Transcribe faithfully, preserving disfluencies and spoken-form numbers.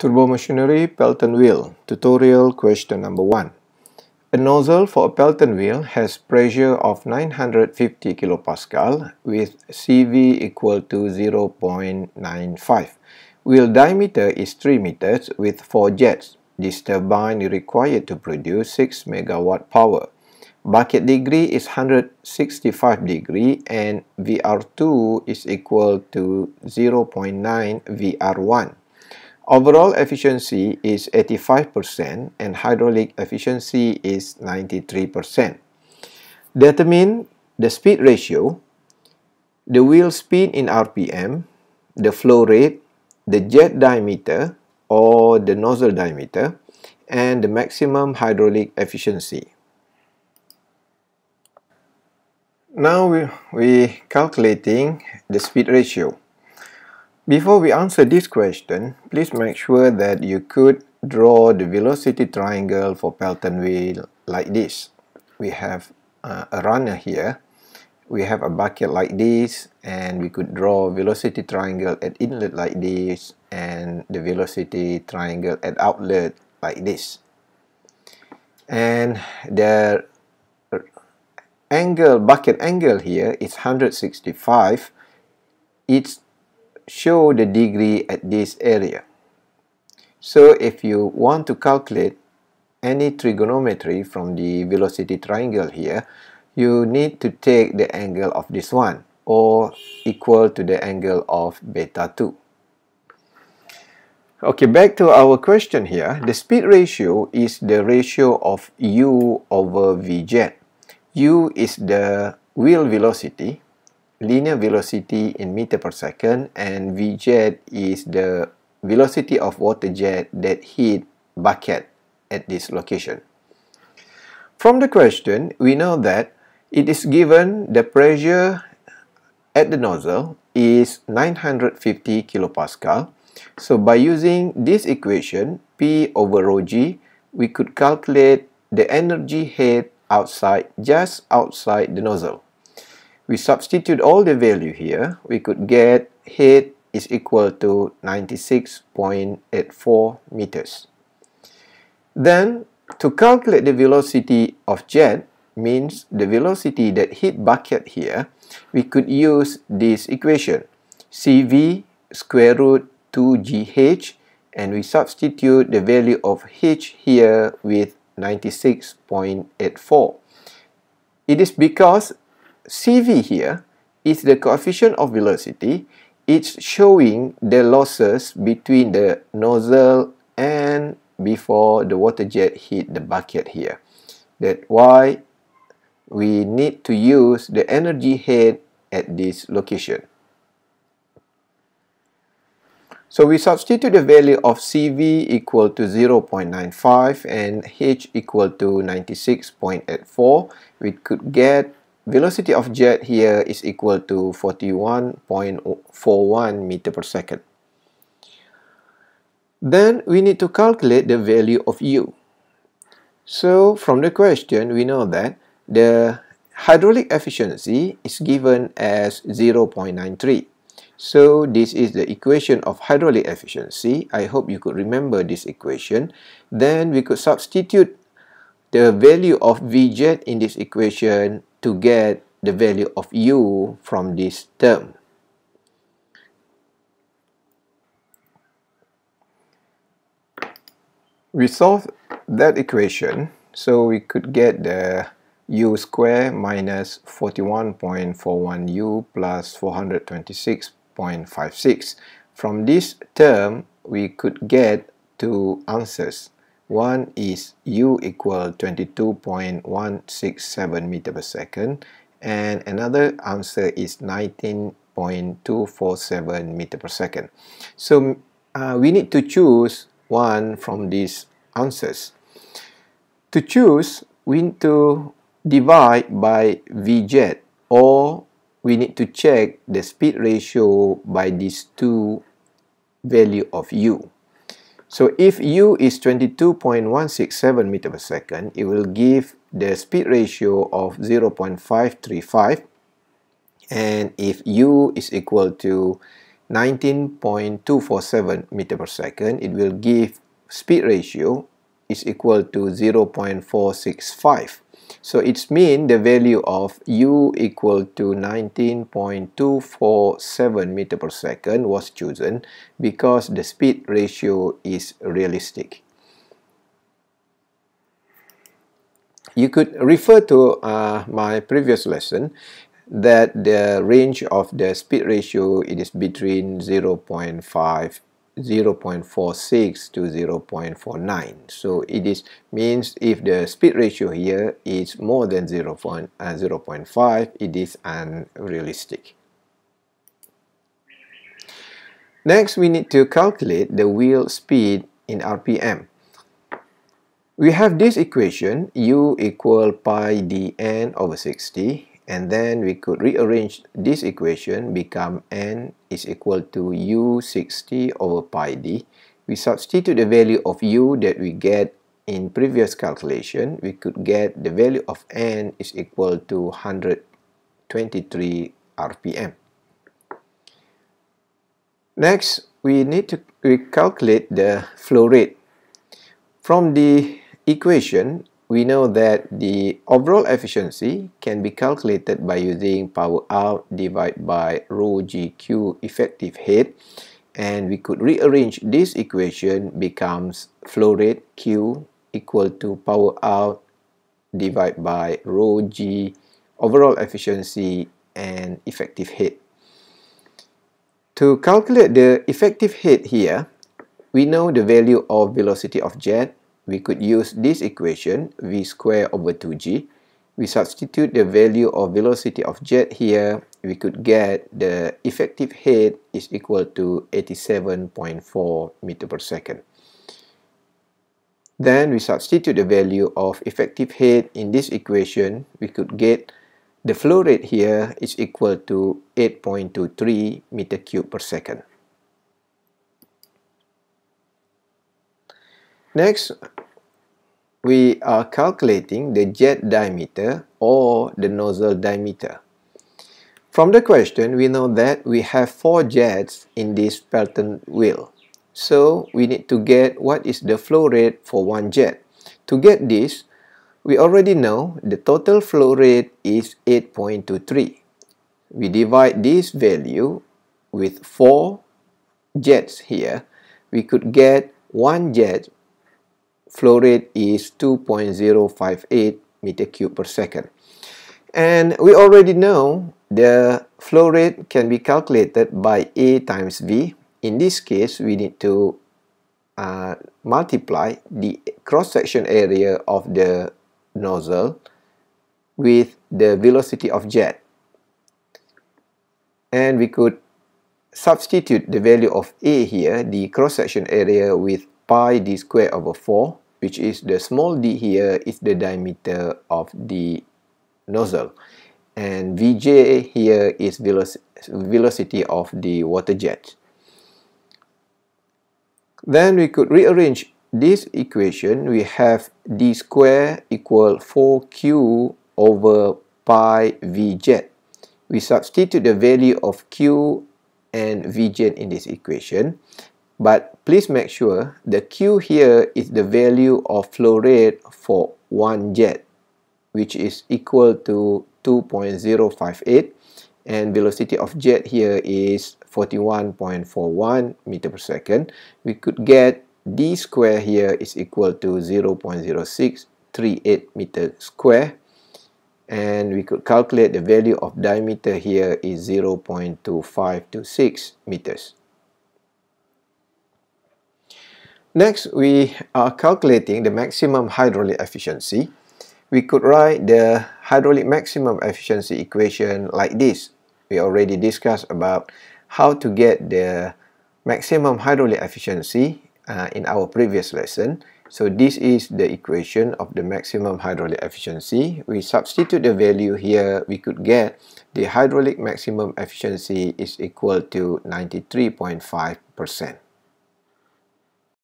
Turbomachinery Pelton Wheel Tutorial Question number one. A nozzle for a Pelton wheel has pressure of nine hundred fifty kilopascal with C V equal to zero point nine five. Wheel diameter is three meters with four jets. This turbine is required to produce six megawatt power. Bucket degree is one hundred sixty-five degree and V R two is equal to zero point nine V R one. Overall efficiency is eighty-five percent and hydraulic efficiency is ninety-three percent. Determine the speed ratio, the wheel speed in R P M, the flow rate, the jet diameter or the nozzle diameter, and the maximum hydraulic efficiency. Now we, we calculating the speed ratio. Before we answer this question, please make sure that you could draw the velocity triangle for Pelton wheel like this. We have uh, a runner here, we have a bucket like this, and we could draw velocity triangle at inlet like this, and the velocity triangle at outlet like this. And the angle, bucket angle here is one hundred sixty-five. It's show the degree at this area. So if you want to calculate any trigonometry from the velocity triangle here, you need to take the angle of this one or equal to the angle of beta two. Okay, back to our question here. The speed ratio is the ratio of U over V jet. U is the wheel velocity, linear velocity in meter per second, and V jet is the velocity of water jet that hit bucket at this location. From the question, we know that it is given the pressure at the nozzle is nine hundred fifty kilopascal. So by using this equation, P over rho G, we could calculate the energy head outside, just outside the nozzle. We substitute all the value here, we could get head is equal to ninety-six point eight four meters. Then, to calculate the velocity of jet, means the velocity that hit bucket here, we could use this equation, C V square root two G H, and we substitute the value of H here with ninety-six point eight four. It is because C V here is the coefficient of velocity. It's showing the losses between the nozzle and before the water jet hit the bucket here. That's why we need to use the energy head at this location. So we substitute the value of C V equal to zero point nine five and H equal to ninety-six point eight four. We could get velocity of jet here is equal to forty-one point four one meter per second. Then we need to calculate the value of U. So from the question, we know that the hydraulic efficiency is given as zero point nine three. So this is the equation of hydraulic efficiency. I hope you could remember this equation. Then we could substitute the value of V jet in this equation to get the value of U from this term. We solve that equation, so we could get the U square minus forty-one point four one U plus four hundred twenty-six point five six. From this term, we could get two answers. One is U equal twenty-two point one six seven meter per second, and another answer is nineteen point two four seven meter per second. So uh, we need to choose one from these answers. To choose, we need to divide by V jet, or we need to check the speed ratio by these two value of U. So if U is twenty-two point one six seven meter per second, it will give the speed ratio of zero point five three five. And if U is equal to nineteen point two four seven meter per second, it will give speed ratio is equal to zero point four six five. So it means the value of u equal to nineteen point two four seven meter per second was chosen because the speed ratio is realistic. You could refer to uh, my previous lesson that the range of the speed ratio it is between zero point five, zero point four six to zero point four nine. So it is means if the speed ratio here is more than zero point five, it is unrealistic. Next, we need to calculate the wheel speed in R P M. We have this equation u equal pi dn over sixty, and then we could rearrange this equation become n is equal to u sixty over pi d. We substitute the value of u that we get in previous calculation. We could get the value of n is equal to one hundred twenty-three R P M. Next, we need to calculate the flow rate. From the equation, we know that the overall efficiency can be calculated by using power out divided by rho G Q effective head, and we could rearrange this equation becomes flow rate Q equal to power out divided by rho G overall efficiency and effective head. To calculate the effective head here, we know the value of velocity of jet. We could use this equation, v squared over two g. We substitute the value of velocity of jet here. We could get the effective head is equal to eighty-seven point four meter per second. Then we substitute the value of effective head in this equation. We could get the flow rate here is equal to eight point two three meter cube per second. Next, we are calculating the jet diameter or the nozzle diameter. From the question, we know that we have four jets in this Pelton wheel. So we need to get what is the flow rate for one jet. To get this, we already know the total flow rate is eight point two three. We divide this value with four jets here. We could get one jet flow rate is two point zero five eight meter cube per second. And we already know the flow rate can be calculated by A times V. In this case, we need to uh, multiply the cross-section area of the nozzle with the velocity of jet. And we could substitute the value of A here, the cross-section area, with pi d squared over four, which is the small d here is the diameter of the nozzle, and Vj here is veloc velocity of the water jet. Then we could rearrange this equation. We have d squared equal four q over pi v jet. We substitute the value of q and v jet in this equation. But please make sure the Q here is the value of flow rate for one jet, which is equal to two point zero five eight, and velocity of jet here is forty-one point four one meter per second. We could get d square here is equal to zero point zero six three eight meter square, and we could calculate the value of diameter here is zero point two five two six meters. Next, we are calculating the maximum hydraulic efficiency. We could write the hydraulic maximum efficiency equation like this. We already discussed about how to get the maximum hydraulic efficiency uh, in our previous lesson. So this is the equation of the maximum hydraulic efficiency. We substitute the value here. We could get the hydraulic maximum efficiency is equal to ninety-three point five percent.